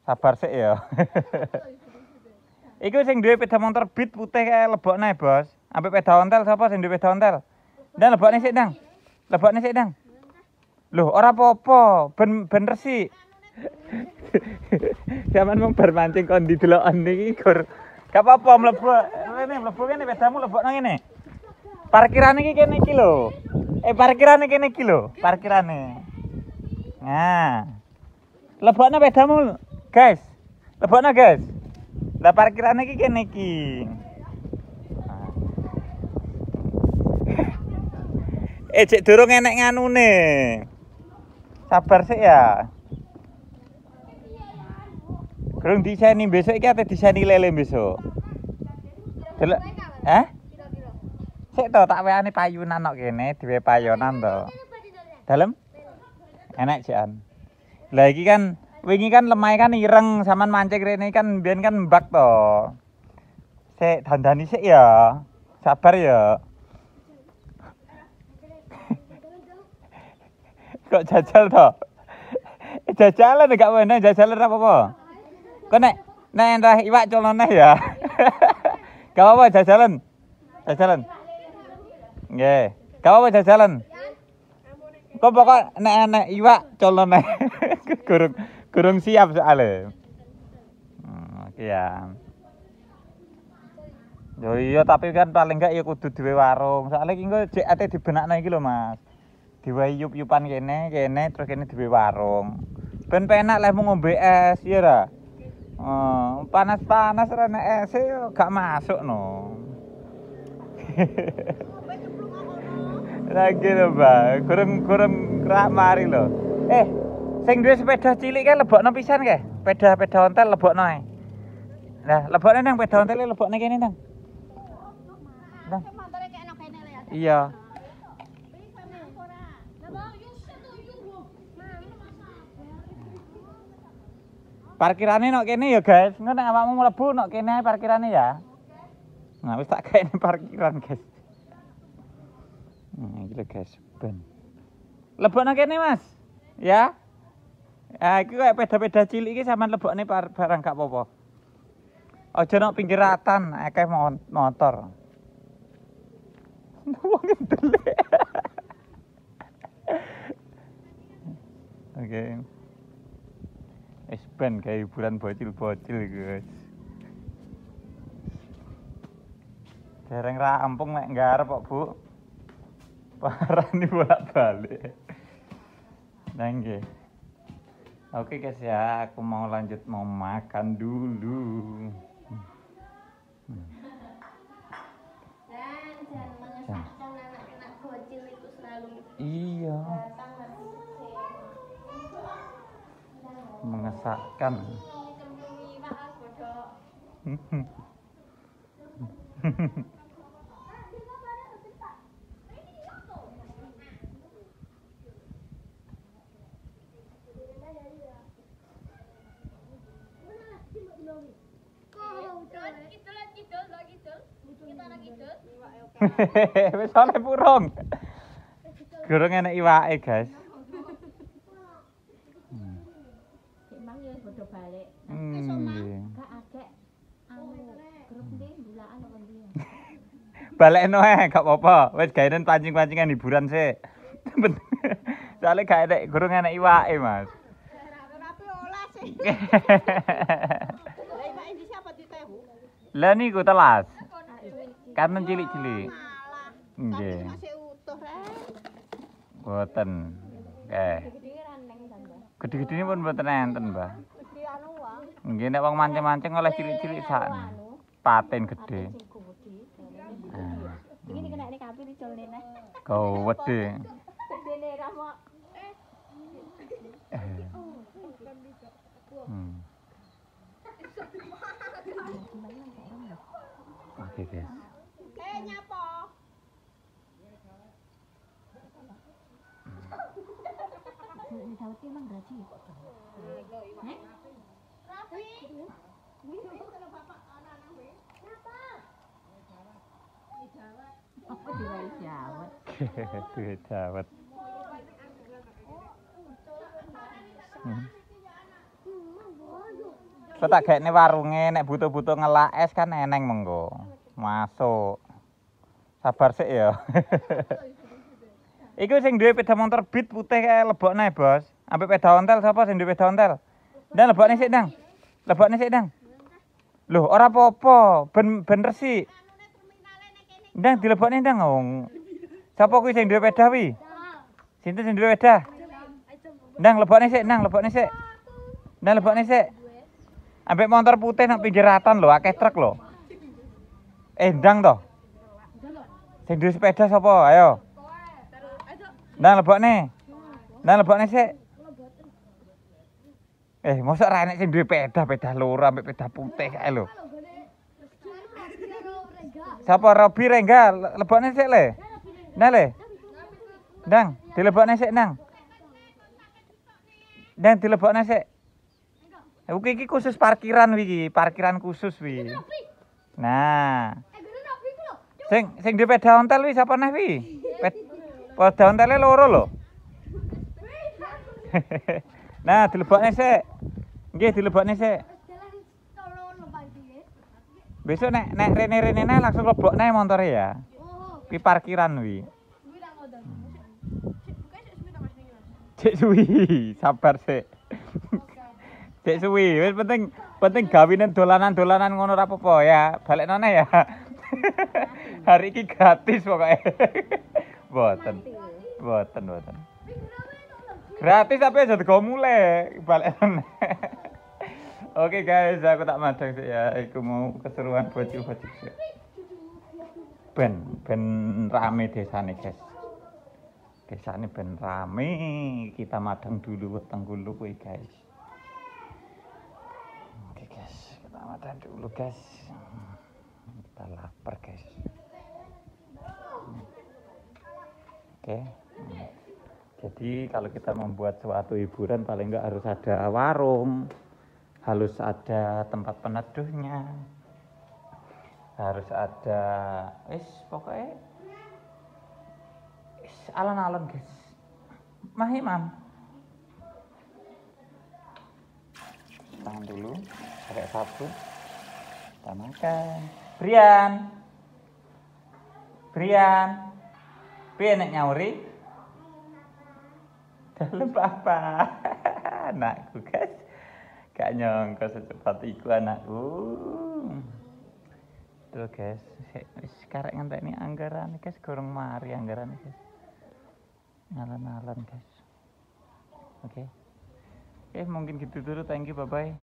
Sabar sik ya. Iku sing duwe sepeda motor Beat putih kae lebokne, Bos. Ambek sepeda ontel sapa sing duwe sepeda ontel? Ndang lebokne sik, Ndang. Lebokne sik, Ndang. Loh, ora apa-apa, ben resik. Zaman mung bar mancing kon dideloken iki gur. Gak apa-apa mlebu. Mlebu kene sepedamu lebokno ngene. Parkirane iki kene iki lho. Parkirane kene iki lho, parkirane. Nah. Lebokno sepedamu, guys. Lebokno, guys. Lah parkirane iki kene iki. Cek durung enek nganune. Sabar sik ya. Kurang diseni besok iki ate diseni lele besok. Delok. Sik to tak weane payunan kok kene, diwe payonan to. Dalem? Enak jian. Lah iki kan wingi kan lemah kan ireng sampean mancing rene kan mbiyen kan mbak to. Sik dandani sik ya. Sabar ya. Kok jajal to? Jajalan gak wene jajalan apa-apa. Kok nek entah iwak colone ya. Gak apa-apa jajalan. Jajalan. Nggih. Gak apa-apa jajalan. Kok pokok nek iwak colone. Gurung siap soalnya. Iya. Yo iya tapi kan paling gak ya kudu duwe warung. Soalnya iki engko jek ate dibenakno iki lho, Mas. Diwai yup-yupan kene terus kene duwe warung. Ben penak lek ngombe es ya ra. Panas-panas ra nek es gak masuk no. Lagi lho, Mbak. Kurang rak mari lho. Sing duwe sepeda cilik kae lebokno pisan kae. Sepeda ontel lebokno ae. Lah, lebokne nang sepeda ontel lebokne kene, Nang. Nang. Iya. Parkirane nok kene ya, guys. Engko nek awakmu mlebu nok kene parkirane ya. Nah, wis tak kene parkiran, guys. Iki lho, guys, ben. Lebokno kene, Mas. Ya. Iki kayak peda-peda cilik iki sampean lebokne barang gak apa-apa. Aja nok pinggiratan, akeh motor. Wong ndelik. Oke. Ben kayak hiburan bocil-bocil guys. Dereng rampung nek ngarep kok, Bu. Parah nih bolak-balik. Nah, nggih. Oke guys ya, aku mau lanjut mau makan dulu. Dan mengesahkan anak-anak bocil itu selalu iya. Mengesahkan. Wis oleh burung. Gurung enek iwake, guys. Emang ya bodo balik. Nggih. Gak akeh grup ndi bulakan apa ndi. Balekno gak apa-apa. Wis gaenen pancing-pancingan hiburan sik. Soale gak enek gurung enek iwake, Mas. Rapi olah sih. Lah iwake ndi siapa ditehu? Lah niku telas. Kanen cilik-cilik. Nggih. Masih utuh rek. Boten. Gede-gedene pun mboten enten, Mbah. Gede anu wae. Nggih nek wong mancing-mancing oleh cilik-cilik sak. Paten gede. Iki nek kenekne kapi diculne neh. Gawede. Gedene ra mau. Oke, guys. Nyapa? Sauti emang gaji ya? Rapi. Apa diwai jawet? Duwe jawet. Kok tak gekne warunge nek butuh-butuh ngelak es kan eneng mengko. Masuk. Sabar sik ya. Iku sing duwe sepeda motor Beat putih kae lebokne, Bos. Ambek sepeda ontel sapa sing duwe sepeda ontel? Ndang lebokne sik, Ndang. Lebokne sik, Ndang. Loh, ora apa-apa, ben resik. Ndang dilebokne, Ndang. Sapa kuwi sing duwe sepeda kuwi? Sinten sing duwe sepeda? Ndang lebokne sik, Ndang, lebokne sik. Ndang lebokne sik. Ambek motor putih nang pinggir ratan lho, akeh truk lho. Ndang to. Sing duwe sepeda sapa? Ayo. Ndang lebokne. Ndang lebokne sik. Mosok ra enek sing duwe sepeda loro ambek sepeda putih kae lho. Sapa Robi Rengga? Lebokne sik le. Ndang le. Ndang, dilebokne sik, Ndang. Ndang dilebokne sik. Iki khusus parkiran iki, parkiran khusus wi. Nah. Sing duwe sepeda ontel wi sapa neh wi? Sepeda ontele loro lho. Nah, dilebokne sik. Nggih, dilebokne sik. Besok nek rene-rene langsung lebokne montore ya. Pi parkiran wi. Cek suwi, sabar sik. Cek suwi, wis penting gawinen dolanan-dolanan ngono ora apa-apa ya. Balekno neh ya. Hari ini gratis pokoknya. Boten. Gratis tapi aja digo mulai balekno. Oke guys, aku tak madang sih ya. Aku mau keseruan bocil-bocil sih. Ben rame desane, guys. Desane ben rame. Kita madang dulu weteng kulo kuwi, guys. Oke guys, kita madang dulu, guys. Kita lapar, guys. Oke. Jadi kalau kita membuat suatu hiburan paling enggak harus ada warung. Harus ada tempat peneduhnya, harus ada pokoknya alon-alon guys. Imam tangan dulu pakai sabun, kita makan. Brian piye nek nyauri dalam apa anakku guys. Gak nyangka secepat iku anakku. Tuh guys, wis karek ngenteni anggaran guys, gorong mari anggaran guys. Alon-alon guys. Oke, mungkin gitu dulu, thank you, bye bye.